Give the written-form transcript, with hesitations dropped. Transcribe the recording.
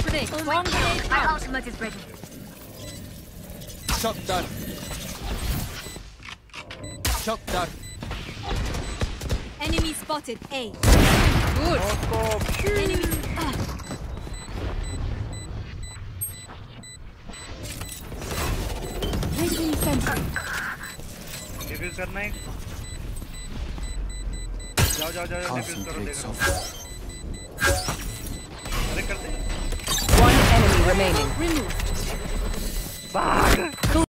grenade. Bomb grenade. My ultimate is ready. Shock dart. Shock dart. Enemy spotted. A. Good. Enemy. Placing sentry. Defuse करना है जाओ जाओ जाओ diffuse करो देखो अरे करते One enemy remaining. Removed. भाग